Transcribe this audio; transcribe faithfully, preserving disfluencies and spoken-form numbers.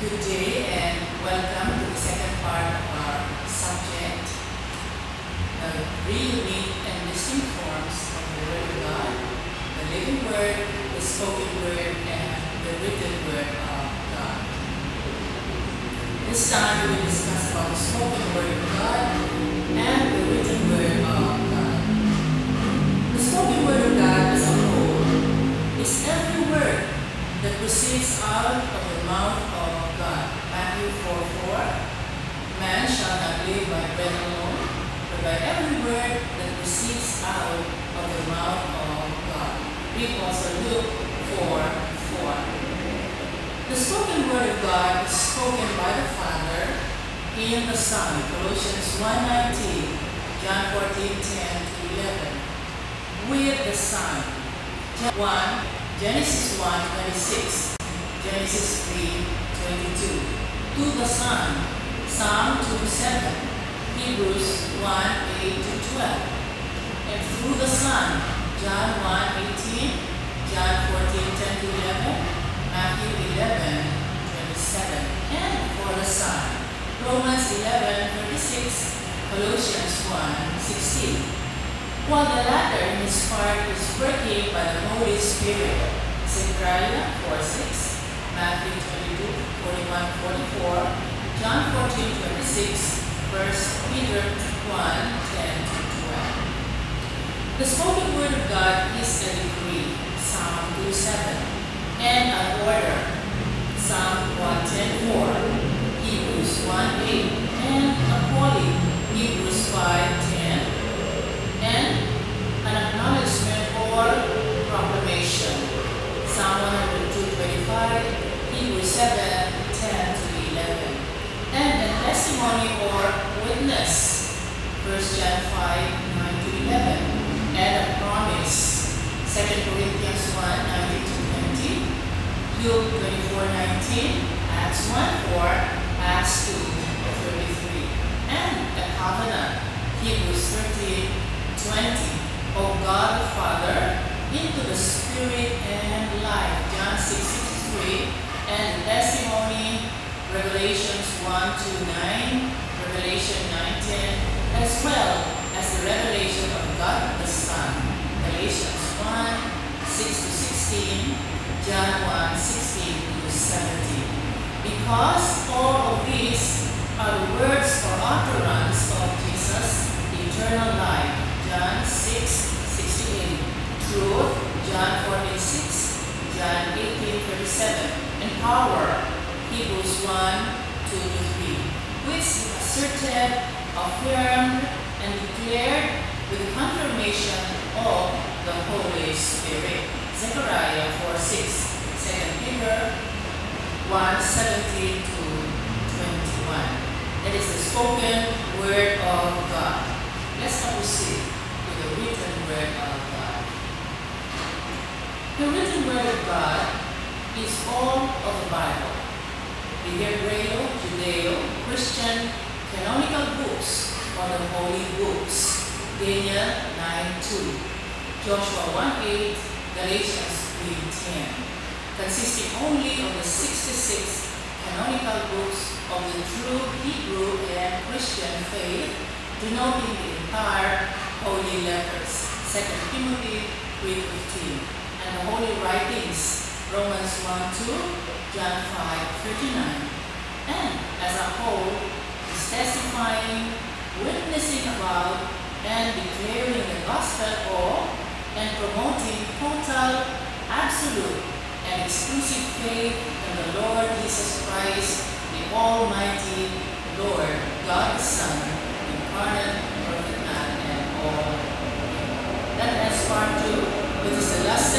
Good day and welcome to the second part of our subject, the real, unique, and distinct forms of the Word of God, the living Word, the spoken Word, and the written Word of God. This time we will discuss about the spoken Word of God and the written Word of God. The spoken Word of God as a whole is every word that proceeds out of the mouth of God. Matthew four four. Man shall not live by bread alone, but by every word that proceeds out of the mouth of God. Read also Luke four four. The spoken word of God is spoken by the Father in the Son. Colossians one nineteen, John fourteen ten to eleven. With the Son. one, Genesis one twenty-six, Genesis three twenty-two. To the Son, Psalm two seven, Hebrews one eight to twelve. And through the Son, John one eighteen, John fourteen ten to eleven, Matthew eleven twenty-seven. And for the Son, Romans eleven thirty-six, Colossians one sixteen. While the latter in his part is working by the Holy Spirit, Zechariah four six, Matthew twenty-two forty-one forty-four, John fourteen twenty-six, First Peter one ten to twelve. The spoken word of God is a decree, Psalm two seven, and an order, Psalm one ten four, Hebrews one eight, and a calling, Hebrews five ten, and an acknowledgement or proclamation, Psalm one oh two twenty-five, Hebrews seven ten to eleven, and a testimony or witness, First John five nine to eleven, and a promise, Second Corinthians one nineteen to twenty, Luke twenty-four nineteen, Acts one four, Acts two thirty-three, and a covenant, Hebrews thirteen twenty, O God the Father, into the Spirit and life, John six sixty-three, and testimony, Revelations one two nine, Revelation nine ten, as well as the revelation of God the Son, Galatians one six to sixteen, John one sixteen to seventeen. Because all of these are the words or utterance of Jesus' eternal life, John six sixty-eight, truth, John fourteen six, John eighteen thirty-seven, and power, Hebrews one two to three, which is asserted, affirmed, and declared with confirmation of the Holy Spirit, Zechariah four six, Second Peter one seventeen to twenty-one. That is the spoken word of God. Let's now proceed to the written word of God. The written word of God is all of the Bible. The Hebreo, Judeo, Christian, canonical books, or the holy books. Daniel nine two, Joshua one eight, Galatians three ten. Consisting only of the sixty-six canonical books of the true Hebrew and Christian faith, denoting the entire holy letters, Second Timothy three fifteen, and the holy writings, Romans one two, John five thirty-nine, and as a whole is testifying, witnessing about, and declaring the gospel of, and promoting total, absolute, and exclusive faith in the Lord Jesus Christ, the Almighty Lord, God the Son, incarnate, perfect man, and all. That is part two, which is the last